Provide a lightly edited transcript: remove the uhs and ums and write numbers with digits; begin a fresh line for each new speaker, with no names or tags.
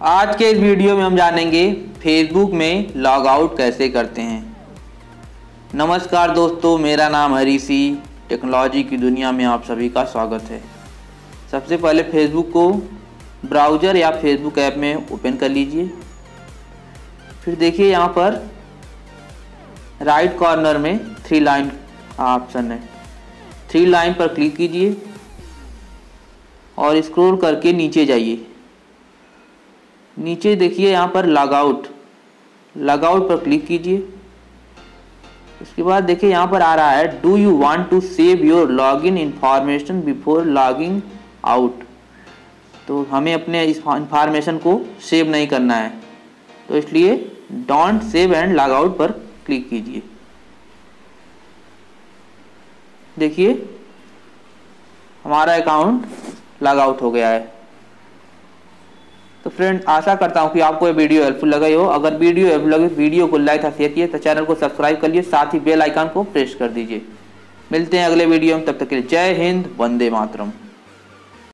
आज के इस वीडियो में हम जानेंगे फेसबुक में लॉग आउट कैसे करते हैं। नमस्कार दोस्तों, मेरा नाम हरीसी। टेक्नोलॉजी की दुनिया में आप सभी का स्वागत है। सबसे पहले फेसबुक को ब्राउज़र या फेसबुक ऐप में ओपन कर लीजिए। फिर देखिए यहाँ पर राइट कॉर्नर में 3 लाइन ऑप्शन है। 3 लाइन पर क्लिक कीजिए और स्क्रॉल करके नीचे जाइए। नीचे देखिए यहाँ पर लॉग आउट पर क्लिक कीजिए। इसके बाद देखिए यहाँ पर आ रहा है do you want to save your login information before logging out. तो हमें अपने इस इंफॉर्मेशन को सेव नहीं करना है, तो इसलिए don't save and log out पर क्लिक कीजिए। देखिए हमारा अकाउंट लॉग आउट हो गया है। तो फ्रेंड, आशा करता हूं कि आपको ये वीडियो हेल्पफुल लगा हो। अगर वीडियो हेल्पफुल लगे तो वीडियो को लाइक और शेयर कीजिए, तो चैनल को सब्सक्राइब कर लीजिए, साथ ही बेल आइकन को प्रेस कर दीजिए। मिलते हैं अगले वीडियो में, तब तक के लिए जय हिंद, वंदे मातरम।